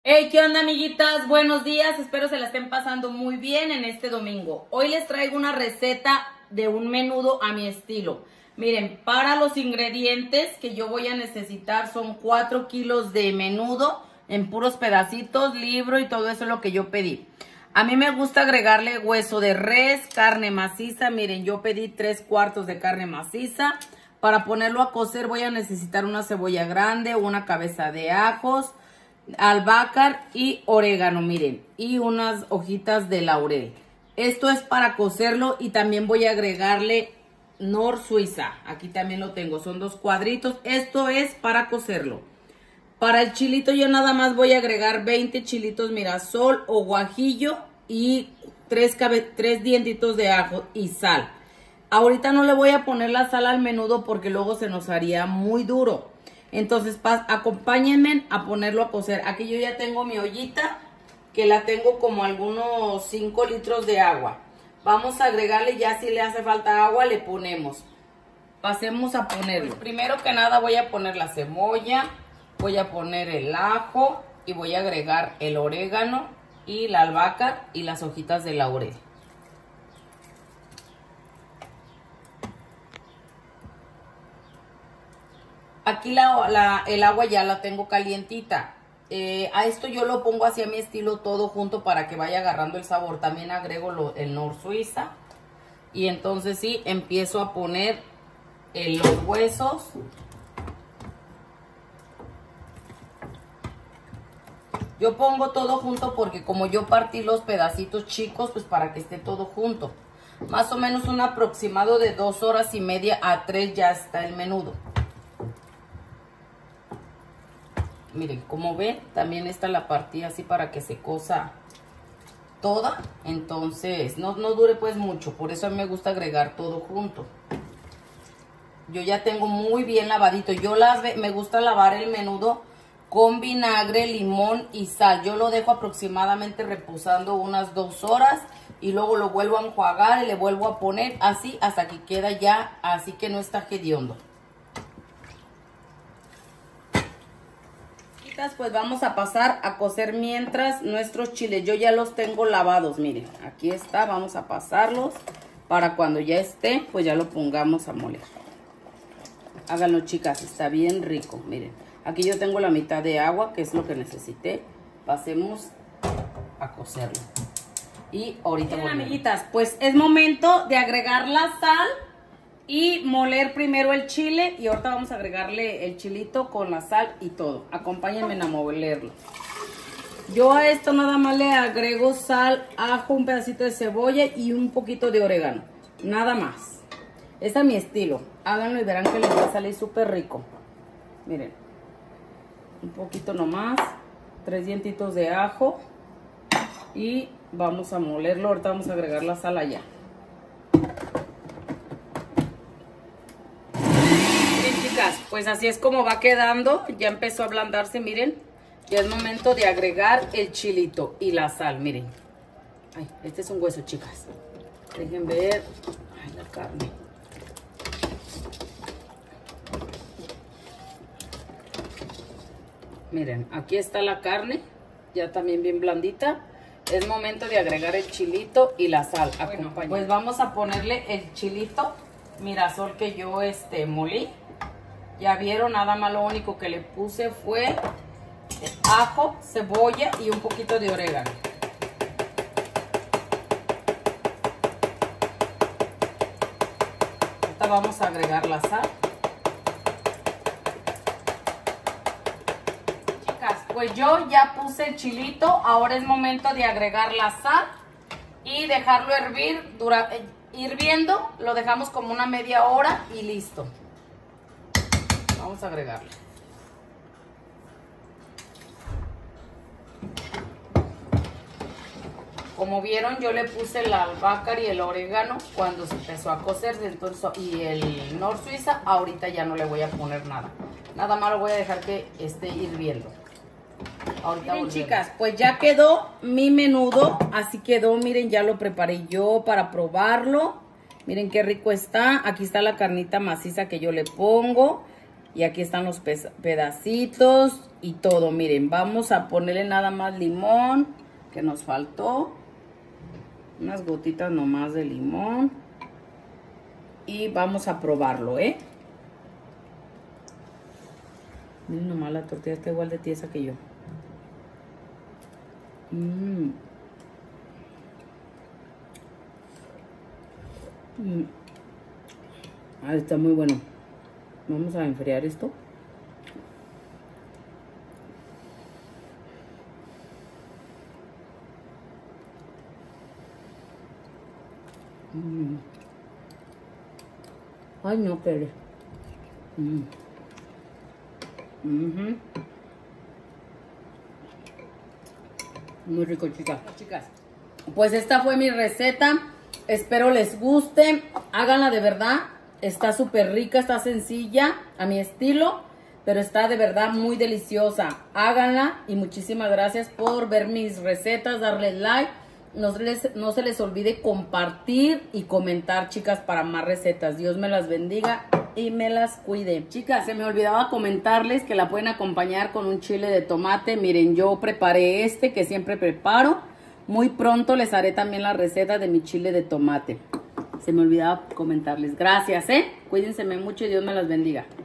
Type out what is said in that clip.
Hey, ¿qué onda, amiguitas? Buenos días, espero se la estén pasando muy bien en este domingo. Hoy les traigo una receta de un menudo a mi estilo. Miren, para los ingredientes que yo voy a necesitar son 4 kilos de menudo en puros pedacitos, libro y todo eso es lo que yo pedí. A mí me gusta agregarle hueso de res, carne maciza. Miren, yo pedí 3/4 de carne maciza. Para ponerlo a cocer voy a necesitar una cebolla grande, una cabeza de ajos, albahaca y orégano, miren, y unas hojitas de laurel. Esto es para cocerlo y también voy a agregarle Nor Suiza. Aquí también lo tengo, son 2 cuadritos. Esto es para cocerlo. Para el chilito yo nada más voy a agregar 20 chilitos mirasol o guajillo y 3 dientitos de ajo y sal. Ahorita no le voy a poner la sal al menudo porque luego se nos haría muy duro. Entonces, acompáñenme a ponerlo a cocer. Aquí yo ya tengo mi ollita, que la tengo como algunos 5 litros de agua. Vamos a agregarle, ya si le hace falta agua, le ponemos. Pasemos a ponerlo. Pues primero que nada voy a poner la cebolla, voy a poner el ajo y voy a agregar el orégano y la albahaca y las hojitas de laurel. Aquí el agua ya la tengo calientita. A esto yo lo pongo así a mi estilo todo junto para que vaya agarrando el sabor. También agrego el Nor Suiza. Y entonces sí, empiezo a poner los huesos. Yo pongo todo junto porque como yo partí los pedacitos chicos, pues para que esté todo junto. Más o menos un aproximado de 2 horas y media a 3 ya está el menudo. Miren, como ven, también está la partida así para que se cosa toda. Entonces, no dure pues mucho. Por eso a mí me gusta agregar todo junto. Yo ya tengo muy bien lavadito. Me gusta lavar el menudo con vinagre, limón y sal. Yo lo dejo aproximadamente reposando unas 2 horas. Y luego lo vuelvo a enjuagar y le vuelvo a poner así hasta que queda ya así que no está hediondo. Pues vamos a pasar a cocer mientras nuestros chiles. Yo ya los tengo lavados, miren, aquí está. Vamos a pasarlos para cuando ya esté, pues ya lo pongamos a moler. Háganlo, chicas, está bien rico. Miren, aquí yo tengo la mitad de agua, que es lo que necesité. Pasemos a cocerlo. Y ahorita volvemos. Amiguitas, pues es momento de agregar la sal y moler primero el chile y ahorita vamos a agregarle el chilito con la sal y todo. Acompáñenme a molerlo. Yo a esto nada más le agrego sal, ajo, un pedacito de cebolla y un poquito de orégano. Nada más. Es a mi estilo. Háganlo y verán que les va a salir súper rico. Miren. Un poquito nomás. 3 dientitos de ajo. Y vamos a molerlo. Ahorita vamos a agregar la sal allá. Pues así es como va quedando. Ya empezó a ablandarse, miren. Ya es momento de agregar el chilito y la sal, miren. Ay, este es un hueso, chicas. Dejen ver. Ay, la carne. Miren, aquí está la carne. Ya también bien blandita. Es momento de agregar el chilito y la sal. Bueno, pues vamos a ponerle el chilito mirasol que yo molí. Ya vieron, nada más lo único que le puse fue ajo, cebolla y un poquito de orégano. Ahorita vamos a agregar la sal. Chicas, pues yo ya puse el chilito. Ahora es momento de agregar la sal y dejarlo hervir. Hirviendo, lo dejamos como una media hora y listo. Vamos a agregarle. Como vieron, yo le puse el albahaca y el orégano cuando se empezó a cocerse, entonces, y el Nor Suiza. Ahorita ya no le voy a poner nada. Nada más lo voy a dejar que esté hirviendo. Ahorita miren, chicas, pues ya quedó mi menudo. Así quedó, miren, ya lo preparé yo para probarlo. Miren qué rico está. Aquí está la carnita maciza que yo le pongo. Y aquí están los pedacitos y todo. Miren, vamos a ponerle nada más limón, que nos faltó. Unas gotitas nomás de limón. Y vamos a probarlo, ¿eh? Miren nomás, la tortilla está igual de tiesa que yo. Ah, está muy bueno. Vamos a enfriar esto. Ay, no, Pere. Muy rico, chicas. Pues esta fue mi receta. Espero les guste. Háganla de verdad. Está súper rica, está sencilla, a mi estilo, pero está de verdad muy deliciosa. Háganla y muchísimas gracias por ver mis recetas, darles like. No se les olvide compartir y comentar, chicas, para más recetas. Dios me las bendiga y me las cuide. Chicas, se me olvidaba comentarles que la pueden acompañar con un chile de tomate. Miren, yo preparé este que siempre preparo. Muy pronto les haré también la receta de mi chile de tomate. Se me olvidaba comentarles. Gracias, Cuídense mucho y Dios me las bendiga.